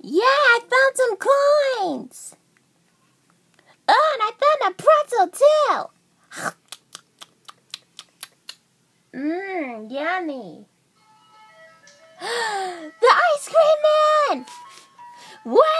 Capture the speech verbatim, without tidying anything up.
Yeah, I found some coins. Oh, and I found a pretzel too. Mmm, yummy. The ice cream man! Wow!